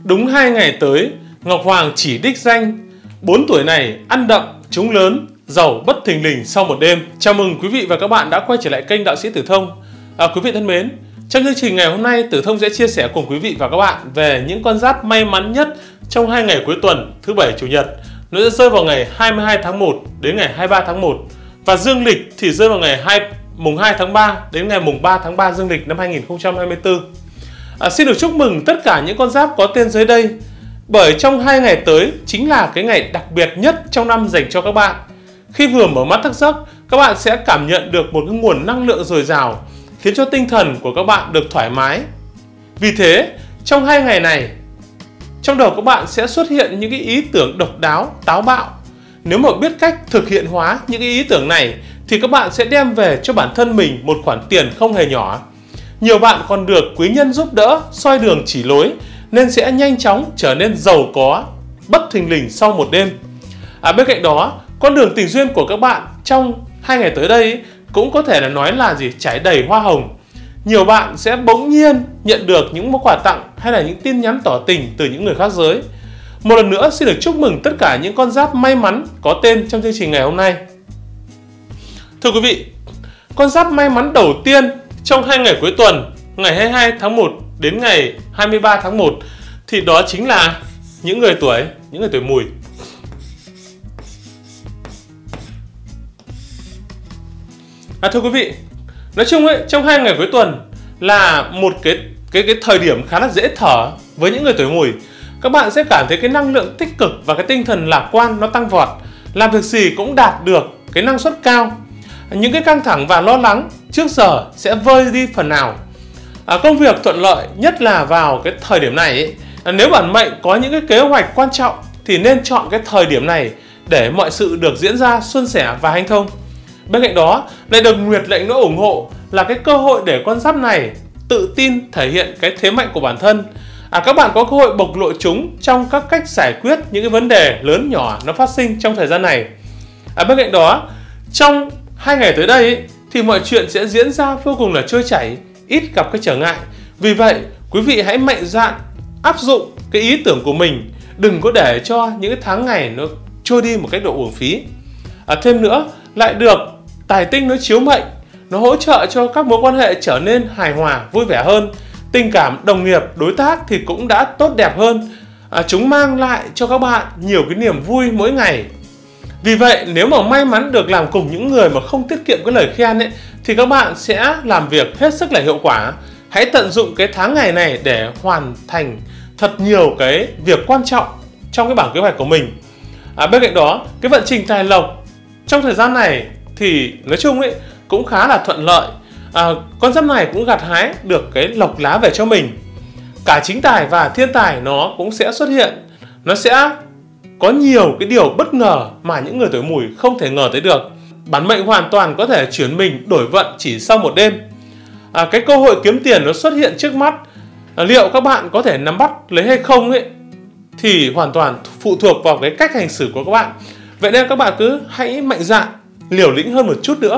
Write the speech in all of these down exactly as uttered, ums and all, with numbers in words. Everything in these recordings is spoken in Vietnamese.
Đúng hai ngày tới, Ngọc Hoàng chỉ đích danh bốn tuổi này ăn đậm, trúng lớn, giàu bất thình lình sau một đêm. Chào mừng quý vị và các bạn đã quay trở lại kênh Đạo Sĩ Tử Thông. À, quý vị thân mến, trong chương trình ngày hôm nay, Tử Thông sẽ chia sẻ cùng quý vị và các bạn về những con giáp may mắn nhất trong hai ngày cuối tuần thứ bảy chủ nhật. Nó sẽ rơi vào ngày hai mươi hai tháng một đến ngày hai mươi ba tháng một, và dương lịch thì rơi vào ngày mùng hai tháng ba đến ngày mùng ba tháng ba dương lịch năm hai nghìn không trăm hai mươi tư. À, xin được chúc mừng tất cả những con giáp có tên dưới đây, bởi trong hai ngày tới chính là cái ngày đặc biệt nhất trong năm dành cho các bạn. Khi vừa mở mắt thức giấc, các bạn sẽ cảm nhận được một cái nguồn năng lượng dồi dào, khiến cho tinh thần của các bạn được thoải mái. Vì thế, trong hai ngày này, trong đầu các bạn sẽ xuất hiện những cái ý tưởng độc đáo, táo bạo. Nếu mà biết cách thực hiện hóa những cái ý tưởng này, thì các bạn sẽ đem về cho bản thân mình một khoản tiền không hề nhỏ. Nhiều bạn còn được quý nhân giúp đỡ, soi đường chỉ lối, nên sẽ nhanh chóng trở nên giàu có bất thình lình sau một đêm. À, bên cạnh đó, con đường tình duyên của các bạn trong hai ngày tới đây cũng có thể là nói là gì trải đầy hoa hồng. Nhiều bạn sẽ bỗng nhiên nhận được những món quà tặng hay là những tin nhắn tỏ tình từ những người khác giới. Một lần nữa xin được chúc mừng tất cả những con giáp may mắn có tên trong chương trình ngày hôm nay. Thưa quý vị, con giáp may mắn đầu tiên trong hai ngày cuối tuần, ngày hai mươi hai tháng một đến ngày hai mươi ba tháng một, thì đó chính là những người tuổi những người tuổi Mùi. À, thưa quý vị, nói chung ấy, trong hai ngày cuối tuần là một cái cái cái thời điểm khá là dễ thở với những người tuổi Mùi. Các bạn sẽ cảm thấy cái năng lượng tích cực và cái tinh thần lạc quan nó tăng vọt, làm việc gì cũng đạt được cái năng suất cao. Những cái căng thẳng và lo lắng trước giờ sẽ vơi đi phần nào. À, công việc thuận lợi nhất là vào cái thời điểm này ấy. À, nếu bản mệnh có những cái kế hoạch quan trọng thì nên chọn cái thời điểm này để mọi sự được diễn ra suôn sẻ và hanh thông. Bên cạnh đó, lại được Nguyệt lệnh nó ủng hộ là cái cơ hội để con giáp này tự tin thể hiện cái thế mạnh của bản thân. À, các bạn có cơ hội bộc lộ chúng trong các cách giải quyết những cái vấn đề lớn nhỏ nó phát sinh trong thời gian này. À, bên cạnh đó, trong hai ngày tới đây ấy, thì mọi chuyện sẽ diễn ra vô cùng là trôi chảy, ít gặp cái trở ngại. Vì vậy, quý vị hãy mạnh dạn áp dụng cái ý tưởng của mình, đừng có để cho những cái tháng ngày nó trôi đi một cách độ uổng phí. À, thêm nữa, lại được tài tinh nó chiếu mệnh, nó hỗ trợ cho các mối quan hệ trở nên hài hòa, vui vẻ hơn. Tình cảm đồng nghiệp, đối tác thì cũng đã tốt đẹp hơn. À, chúng mang lại cho các bạn nhiều cái niềm vui mỗi ngày. Vì vậy, nếu mà may mắn được làm cùng những người mà không tiết kiệm cái lời khen ấy, thì các bạn sẽ làm việc hết sức là hiệu quả. Hãy tận dụng cái tháng ngày này để hoàn thành thật nhiều cái việc quan trọng trong cái bảng kế hoạch của mình. À, bên cạnh đó, cái vận trình tài lộc trong thời gian này thì nói chung ấy cũng khá là thuận lợi. À, con giáp này cũng gặt hái được cái lộc lá về cho mình. Cả chính tài và thiên tài nó cũng sẽ xuất hiện. Nó sẽ có nhiều cái điều bất ngờ mà những người tuổi Mùi không thể ngờ tới được. Bản mệnh hoàn toàn có thể chuyển mình đổi vận chỉ sau một đêm. À, cái cơ hội kiếm tiền nó xuất hiện trước mắt. À, liệu các bạn có thể nắm bắt lấy hay không ấy thì hoàn toàn phụ thuộc vào cái cách hành xử của các bạn. Vậy nên các bạn cứ hãy mạnh dạn liều lĩnh hơn một chút nữa.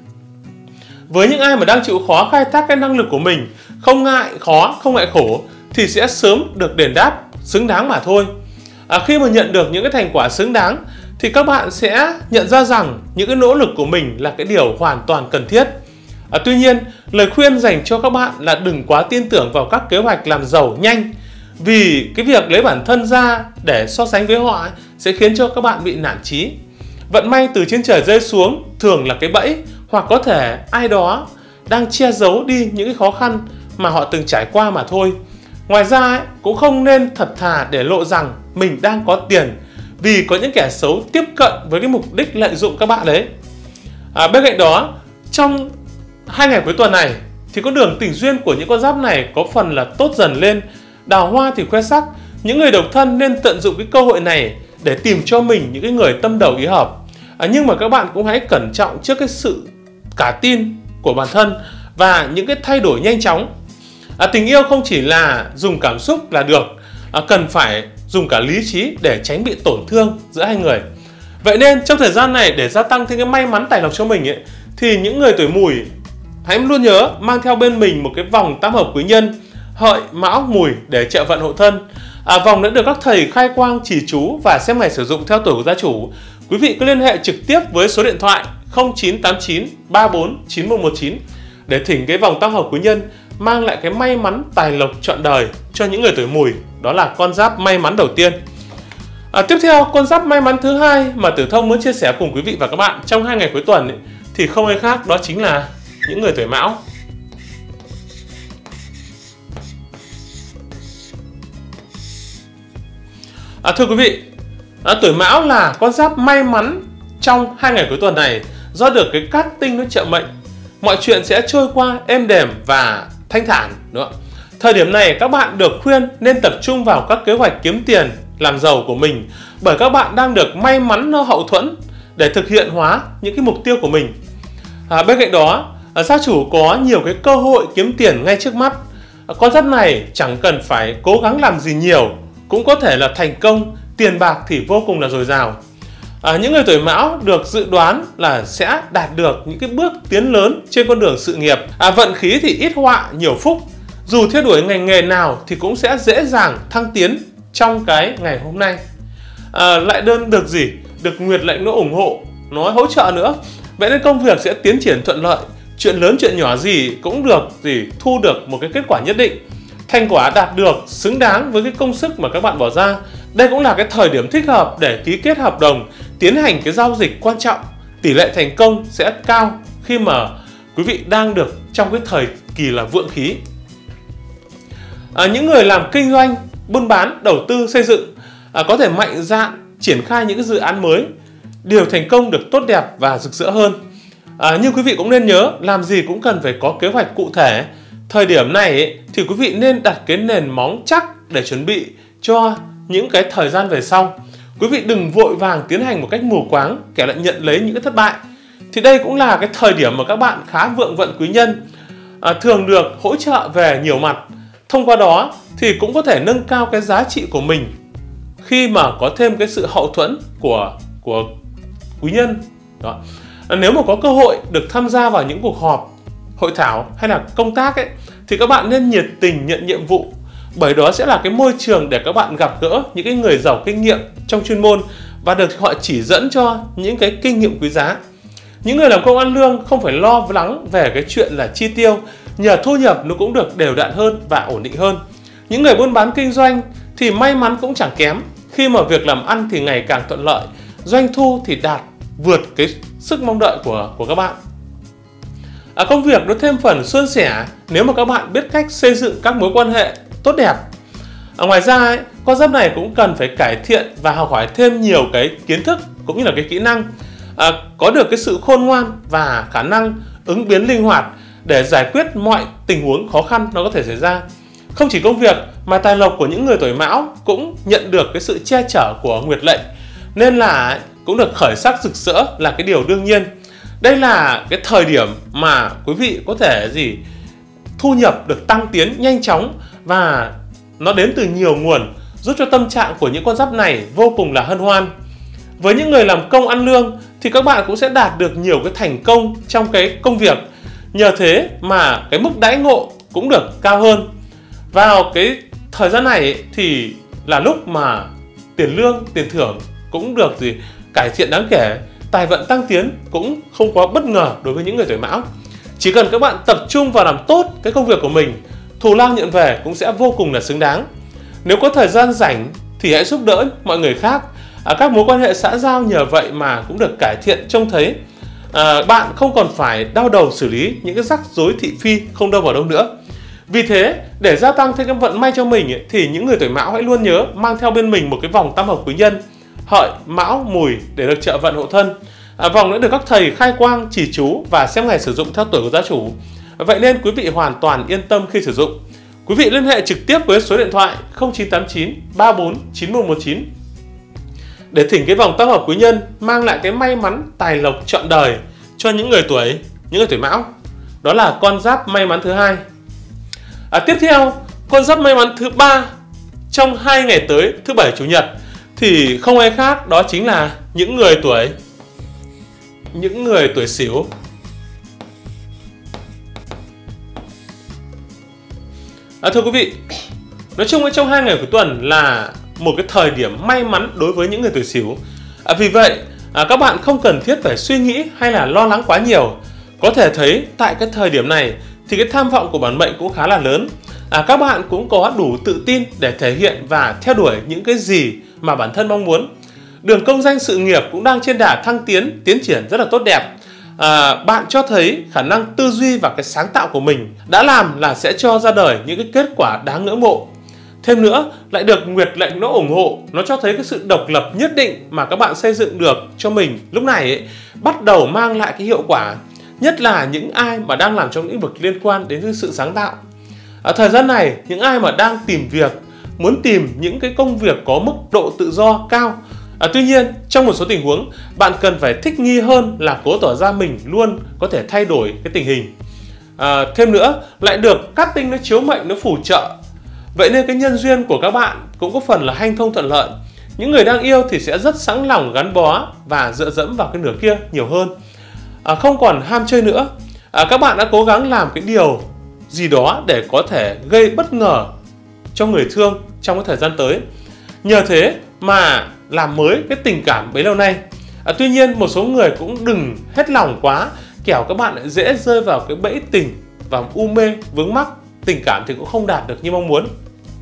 Với những ai mà đang chịu khó khai thác cái năng lực của mình, không ngại khó, không ngại khổ, thì sẽ sớm được đền đáp xứng đáng mà thôi. À, khi mà nhận được những cái thành quả xứng đáng thì các bạn sẽ nhận ra rằng những cái nỗ lực của mình là cái điều hoàn toàn cần thiết. À, tuy nhiên, lời khuyên dành cho các bạn là đừng quá tin tưởng vào các kế hoạch làm giàu nhanh, vì cái việc lấy bản thân ra để so sánh với họ ấy, sẽ khiến cho các bạn bị nản chí. Vận may từ trên trời rơi xuống thường là cái bẫy, hoặc có thể ai đó đang che giấu đi những cái khó khăn mà họ từng trải qua mà thôi. Ngoài ra ấy, cũng không nên thật thà để lộ rằng mình đang có tiền, vì có những kẻ xấu tiếp cận với cái mục đích lợi dụng các bạn đấy. À, bên cạnh đó, trong hai ngày cuối tuần này thì con đường tình duyên của những con giáp này có phần là tốt dần lên. Đào hoa thì khoe sắc. Những người độc thân nên tận dụng cái cơ hội này để tìm cho mình những cái người tâm đầu ý hợp. À, nhưng mà các bạn cũng hãy cẩn trọng trước cái sự cả tin của bản thân và những cái thay đổi nhanh chóng. À, tình yêu không chỉ là dùng cảm xúc là được, à, cần phải dùng cả lý trí để tránh bị tổn thương giữa hai người. Vậy nên trong thời gian này, để gia tăng thêm cái may mắn tài lộc cho mình ấy, thì những người tuổi Mùi hãy luôn nhớ mang theo bên mình một cái vòng tam hợp quý nhân Hợi, Mão, Mùi để trợ vận hộ thân. À, vòng đã được các thầy khai quang chỉ chú và xem ngày sử dụng theo tuổi của gia chủ. Quý vị cứ liên hệ trực tiếp với số điện thoại không chín tám chín ba bốn chín một một chín để thỉnh cái vòng tam hợp quý nhân mang lại cái may mắn tài lộc trọn đời cho những người tuổi Mùi. Đó là con giáp may mắn đầu tiên. À, tiếp theo, con giáp may mắn thứ hai mà Tử Thông muốn chia sẻ cùng quý vị và các bạn trong hai ngày cuối tuần ấy, thì không ai khác đó chính là những người tuổi Mão. À, thưa quý vị, à, tuổi Mão là con giáp may mắn trong hai ngày cuối tuần này do được cái cát tinh nó trợ mệnh. Mọi chuyện sẽ trôi qua êm đềm và thanh thản nữa. Thời điểm này các bạn được khuyên nên tập trung vào các kế hoạch kiếm tiền, làm giàu của mình, bởi các bạn đang được may mắn hậu thuẫn để thực hiện hóa những cái mục tiêu của mình. À, bên cạnh đó, gia chủ có nhiều cái cơ hội kiếm tiền ngay trước mắt. À, con giáp này chẳng cần phải cố gắng làm gì nhiều cũng có thể là thành công, tiền bạc thì vô cùng là dồi dào. À, những người tuổi Mão được dự đoán là sẽ đạt được những cái bước tiến lớn trên con đường sự nghiệp. À, vận khí thì ít họa nhiều phúc. Dù theo đuổi ngành nghề nào thì cũng sẽ dễ dàng thăng tiến trong cái ngày hôm nay. À, lại đơn được gì? Được nguyệt lệnh nó ủng hộ, nó hỗ trợ nữa. Vậy nên công việc sẽ tiến triển thuận lợi. Chuyện lớn chuyện nhỏ gì cũng được gì thu được một cái kết quả nhất định. Thành quả đạt được xứng đáng với cái công sức mà các bạn bỏ ra. Đây cũng là cái thời điểm thích hợp để ký kết hợp đồng, tiến hành cái giao dịch quan trọng. Tỷ lệ thành công sẽ cao khi mà quý vị đang được trong cái thời kỳ là vượng khí. À, những người làm kinh doanh, buôn bán, đầu tư, xây dựng à, có thể mạnh dạn triển khai những cái dự án mới, điều thành công được tốt đẹp và rực rỡ hơn. À, nhưng quý vị cũng nên nhớ, làm gì cũng cần phải có kế hoạch cụ thể. Thời điểm này ấy, thì quý vị nên đặt cái nền móng chắc để chuẩn bị cho những cái thời gian về sau. Quý vị đừng vội vàng tiến hành một cách mù quáng, kẻ lại nhận lấy những cái thất bại. Thì đây cũng là cái thời điểm mà các bạn khá vượng vận quý nhân, à, thường được hỗ trợ về nhiều mặt. Thông qua đó thì cũng có thể nâng cao cái giá trị của mình khi mà có thêm cái sự hậu thuẫn của của quý nhân. Đó. À, nếu mà có cơ hội được tham gia vào những cuộc họp, hội thảo hay là công tác ấy, thì các bạn nên nhiệt tình nhận nhiệm vụ, bởi đó sẽ là cái môi trường để các bạn gặp gỡ những cái người giàu kinh nghiệm trong chuyên môn và được họ chỉ dẫn cho những cái kinh nghiệm quý giá. Những người làm công ăn lương không phải lo lắng về cái chuyện là chi tiêu, nhờ thu nhập nó cũng được đều đặn hơn và ổn định hơn. Những người buôn bán kinh doanh thì may mắn cũng chẳng kém, khi mà việc làm ăn thì ngày càng thuận lợi, doanh thu thì đạt vượt cái sức mong đợi của, của các bạn. À, công việc nó thêm phần suôn sẻ nếu mà các bạn biết cách xây dựng các mối quan hệ tốt đẹp. À, ngoài ra ấy, con giáp này cũng cần phải cải thiện và học hỏi thêm nhiều cái kiến thức cũng như là cái kỹ năng, à, có được cái sự khôn ngoan và khả năng ứng biến linh hoạt để giải quyết mọi tình huống khó khăn nó có thể xảy ra. Không chỉ công việc mà tài lộc của những người tuổi Mão cũng nhận được cái sự che chở của nguyệt lệnh, nên là cũng được khởi sắc rực rỡ là cái điều đương nhiên. Đây là cái thời điểm mà quý vị có thể gì thu nhập được tăng tiến nhanh chóng và nó đến từ nhiều nguồn, giúp cho tâm trạng của những con giáp này vô cùng là hân hoan. Với những người làm công ăn lương thì các bạn cũng sẽ đạt được nhiều cái thành công trong cái công việc. Nhờ thế mà cái mức đãi ngộ cũng được cao hơn. Vào cái thời gian này thì là lúc mà tiền lương, tiền thưởng cũng được gì cải thiện đáng kể, tài vận tăng tiến cũng không quá bất ngờ đối với những người tuổi Mão. Chỉ cần các bạn tập trung vào làm tốt cái công việc của mình, thù lao nhận về cũng sẽ vô cùng là xứng đáng. Nếu có thời gian rảnh thì hãy giúp đỡ mọi người khác. À, các mối quan hệ xã giao nhờ vậy mà cũng được cải thiện trông thấy. À, bạn không còn phải đau đầu xử lý những cái rắc rối thị phi không đâu vào đâu nữa. Vì thế, để gia tăng thêm cái vận may cho mình ấy, thì những người tuổi Mão hãy luôn nhớ mang theo bên mình một cái vòng tam hợp quý nhân Hợi, Mão, Mùi để được trợ vận hộ thân. À, vòng đã được các thầy khai quang, chỉ chú và xem ngày sử dụng theo tuổi của gia chủ. Vậy nên quý vị hoàn toàn yên tâm khi sử dụng. Quý vị liên hệ trực tiếp với số điện thoại không chín tám chín ba bốn chín một một chín để thỉnh cái vòng tam hợp quý nhân mang lại cái may mắn tài lộc trọn đời cho những người tuổi những người tuổi Mão. Đó là con giáp may mắn thứ hai. À, tiếp theo, con giáp may mắn thứ ba trong hai ngày tới, thứ bảy chủ nhật, thì không ai khác đó chính là những người tuổi những người tuổi Sửu. À, thưa quý vị, Nói chung trong hai ngày cuối tuần là một cái thời điểm may mắn đối với những người tuổi Sửu. À, vì vậy à, các bạn không cần thiết phải suy nghĩ hay là lo lắng quá nhiều. Có thể thấy tại cái thời điểm này thì cái tham vọng của bản mệnh cũng khá là lớn. À, các bạn cũng có đủ tự tin để thể hiện và theo đuổi những cái gì mà bản thân mong muốn. Đường công danh sự nghiệp cũng đang trên đà thăng tiến, tiến triển rất là tốt đẹp. À, bạn cho thấy khả năng tư duy và cái sáng tạo của mình đã làm là sẽ cho ra đời những cái kết quả đáng ngưỡng mộ. Thêm nữa, lại được nguyệt lệnh nó ủng hộ, nó cho thấy cái sự độc lập nhất định mà các bạn xây dựng được cho mình lúc này ấy, bắt đầu mang lại cái hiệu quả. Nhất là những ai mà đang làm trong lĩnh vực liên quan đến sự sáng tạo. Ở thời gian này, những ai mà đang tìm việc, muốn tìm những cái công việc có mức độ tự do cao. À, tuy nhiên, trong một số tình huống, bạn cần phải thích nghi hơn là cố tỏ ra mình luôn có thể thay đổi cái tình hình. À, thêm nữa, lại được cát tinh nó chiếu mệnh nó phù trợ. Vậy nên cái nhân duyên của các bạn cũng có phần là hanh thông thuận lợi. Những người đang yêu thì sẽ rất sẵn lòng gắn bó và dựa dẫm vào cái nửa kia nhiều hơn. À, không còn ham chơi nữa. À, các bạn đã cố gắng làm cái điều gì đó để có thể gây bất ngờ cho người thương trong cái thời gian tới. Nhờ thế mà làm mới cái tình cảm bấy lâu nay. À, tuy nhiên một số người cũng đừng hết lòng quá, kẻo các bạn lại dễ rơi vào cái bẫy tình và u mê vướng mắc, tình cảm thì cũng không đạt được như mong muốn.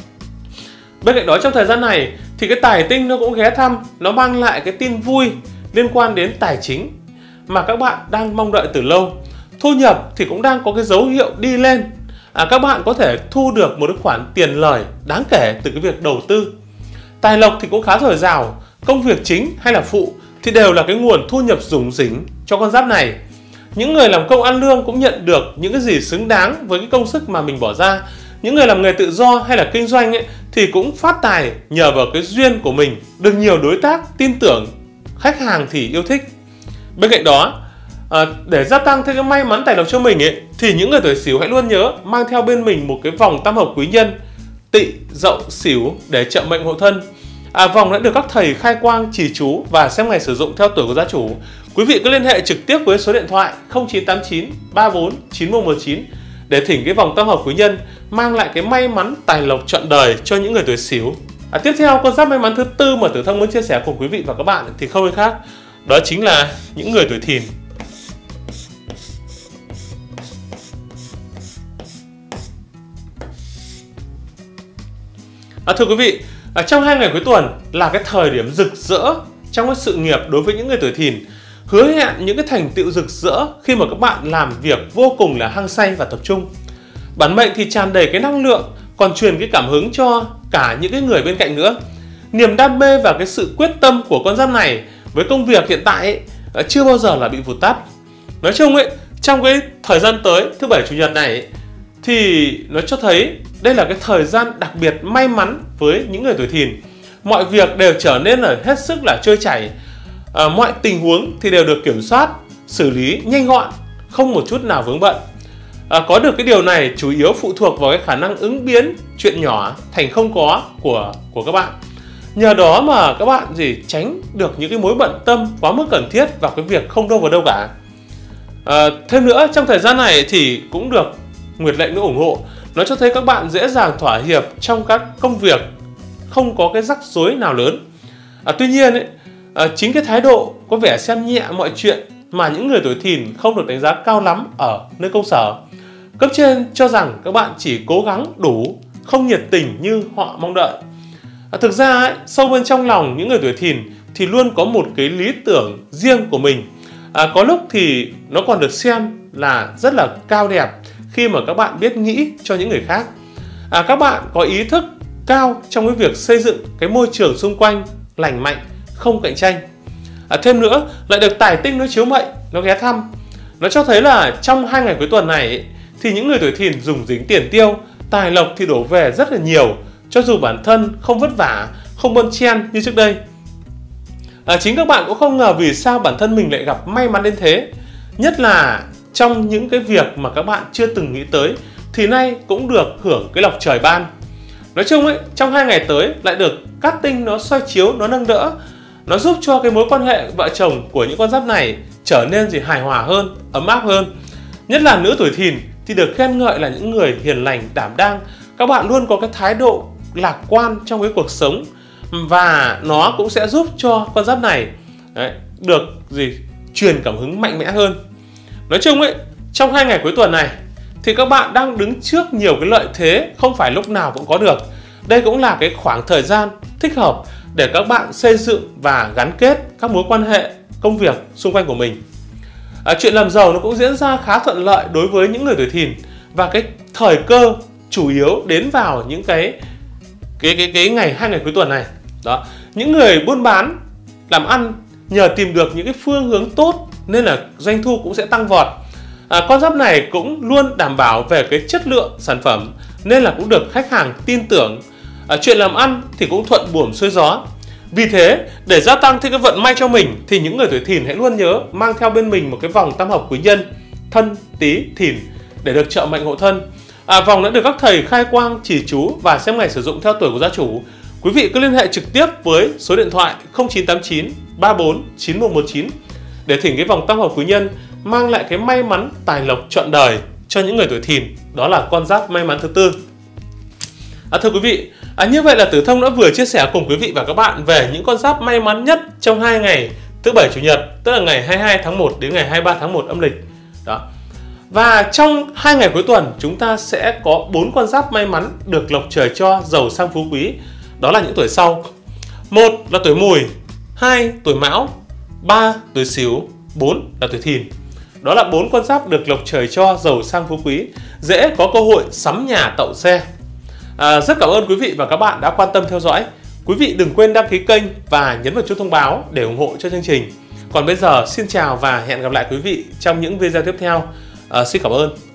Bên cạnh đó trong thời gian này thì cái tài tinh nó cũng ghé thăm, nó mang lại cái tin vui liên quan đến tài chính mà các bạn đang mong đợi từ lâu. Thu nhập thì cũng đang có cái dấu hiệu đi lên. À, các bạn có thể thu được một cái khoản tiền lời đáng kể từ cái việc đầu tư. Tài lộc thì cũng khá dồi dào, công việc chính hay là phụ thì đều là cái nguồn thu nhập rủng rỉnh cho con giáp này. Những người làm công ăn lương cũng nhận được những cái gì xứng đáng với cái công sức mà mình bỏ ra. Những người làm nghề tự do hay là kinh doanh ấy, thì cũng phát tài nhờ vào cái duyên của mình, được nhiều đối tác tin tưởng, khách hàng thì yêu thích. Bên cạnh đó, à, để gia tăng thêm cái may mắn tài lộc cho mình ấy, thì những người tuổi Sửu hãy luôn nhớ mang theo bên mình một cái vòng tam hợp quý nhân Tỵ, Dậu, Sửu để trợ mệnh hộ thân. À, vòng đã được các thầy khai quang trì chú và xem ngày sử dụng theo tuổi của gia chủ. Quý vị cứ liên hệ trực tiếp với số điện thoại không chín tám chín ba bốn chín một một chín để thỉnh cái vòng tam hợp quý nhân mang lại cái may mắn tài lộc trọn đời cho những người tuổi Sửu. À, tiếp theo con giáp may mắn thứ tư mà Tử Thông muốn chia sẻ cùng quý vị và các bạn thì không ai khác, đó chính là những người tuổi Thìn. À, thưa quý vị, à, trong hai ngày cuối tuần là cái thời điểm rực rỡ trong cái sự nghiệp đối với những người tuổi Thìn, hứa hẹn những cái thành tựu rực rỡ khi mà các bạn làm việc vô cùng là hăng say và tập trung. Bản mệnh thì tràn đầy cái năng lượng, còn truyền cái cảm hứng cho cả những cái người bên cạnh nữa. Niềm đam mê và cái sự quyết tâm của con giáp này với công việc hiện tại ấy, chưa bao giờ là bị vụt tắt. Nói chung ấy, trong cái thời gian tới thứ bảy chủ nhật này ấy, thì nó cho thấy đây là cái thời gian đặc biệt may mắn với những người tuổi Thìn. Mọi việc đều trở nên là hết sức là trôi chảy. À, mọi tình huống thì đều được kiểm soát, xử lý nhanh gọn, không một chút nào vướng bận. À, có được cái điều này chủ yếu phụ thuộc vào cái khả năng ứng biến chuyện nhỏ thành không có của của các bạn. Nhờ đó mà các bạn gì tránh được những cái mối bận tâm quá mức cần thiết vào cái việc không đâu vào đâu cả. À, thêm nữa trong thời gian này thì cũng được nguyệt lệnh nó ủng hộ, nó cho thấy các bạn dễ dàng thỏa hiệp trong các công việc, không có cái rắc rối nào lớn. À, tuy nhiên ấy, à, chính cái thái độ có vẻ xem nhẹ mọi chuyện mà những người tuổi Thìn không được đánh giá cao lắm ở nơi công sở. Cấp trên cho rằng các bạn chỉ cố gắng đủ, không nhiệt tình như họ mong đợi. À, thực ra ấy, sâu bên trong lòng những người tuổi Thìn thì luôn có một cái lý tưởng riêng của mình. À, có lúc thì nó còn được xem là rất là cao đẹp khi mà các bạn biết nghĩ cho những người khác. À, các bạn có ý thức cao trong cái việc xây dựng cái môi trường xung quanh lành mạnh, không cạnh tranh. À, thêm nữa lại được tài tinh nó chiếu mệnh, nó ghé thăm, nó cho thấy là trong hai ngày cuối tuần này ấy, thì những người tuổi Thìn dùng dính tiền tiêu, tài lộc thì đổ về rất là nhiều, cho dù bản thân không vất vả, không bon chen như trước đây. À, chính các bạn cũng không ngờ vì sao bản thân mình lại gặp may mắn đến thế, nhất là trong những cái việc mà các bạn chưa từng nghĩ tới thì nay cũng được hưởng cái lộc trời ban. Nói chung ấy, trong hai ngày tới lại được cát tinh nó soi chiếu, nó nâng đỡ, nó giúp cho cái mối quan hệ vợ chồng của những con giáp này trở nên gì hài hòa hơn, ấm áp hơn. Nhất là nữ tuổi Thìn thì được khen ngợi là những người hiền lành, đảm đang. Các bạn luôn có cái thái độ lạc quan trong cái cuộc sống, và nó cũng sẽ giúp cho con giáp này đấy, được gì truyền cảm hứng mạnh mẽ hơn. Nói chung ấy, trong hai ngày cuối tuần này thì các bạn đang đứng trước nhiều cái lợi thế, không phải lúc nào cũng có được. Đây cũng là cái khoảng thời gian thích hợp để các bạn xây dựng và gắn kết các mối quan hệ công việc xung quanh của mình. À, chuyện làm giàu nó cũng diễn ra khá thuận lợi đối với những người tuổi Thìn, và cái thời cơ chủ yếu đến vào những cái cái cái cái ngày hai ngày cuối tuần này. Đó, những người buôn bán làm ăn nhờ tìm được những cái phương hướng tốt nên là doanh thu cũng sẽ tăng vọt. À, con giáp này cũng luôn đảm bảo về cái chất lượng sản phẩm nên là cũng được khách hàng tin tưởng. À, chuyện làm ăn thì cũng thuận buồm xuôi gió. Vì thế, để gia tăng thêm cái vận may cho mình thì những người tuổi Thìn hãy luôn nhớ mang theo bên mình một cái vòng tam hợp quý nhân Thân, Tý, Thìn để được trợ mệnh hộ thân. À, vòng đã được các thầy khai quang, chỉ chú và xem ngày sử dụng theo tuổi của gia chủ. Quý vị cứ liên hệ trực tiếp với số điện thoại không chín tám chín ba bốn chín một một chín để thỉnh cái vòng tam hợp quý nhân mang lại cái may mắn tài lộc trọn đời cho những người tuổi Thìn, đó là con giáp may mắn thứ tư. À, thưa quý vị, à, như vậy là Tử Thông đã vừa chia sẻ cùng quý vị và các bạn về những con giáp may mắn nhất trong hai ngày thứ bảy chủ nhật, tức là ngày hai mươi hai tháng một đến ngày hai mươi ba tháng một âm lịch. Đó. Và trong hai ngày cuối tuần chúng ta sẽ có bốn con giáp may mắn được lộc trời cho, giàu sang phú quý. Đó là những tuổi sau: một là tuổi Mùi, hai tuổi Mão, ba tuổi Sửu, bốn là tuổi Thìn. Đó là bốn con giáp được lộc trời cho, giàu sang phú quý, dễ có cơ hội sắm nhà tậu xe. À, rất cảm ơn quý vị và các bạn đã quan tâm theo dõi. Quý vị đừng quên đăng ký kênh và nhấn vào chuông thông báo để ủng hộ cho chương trình. Còn bây giờ xin chào và hẹn gặp lại quý vị trong những video tiếp theo. À, xin cảm ơn.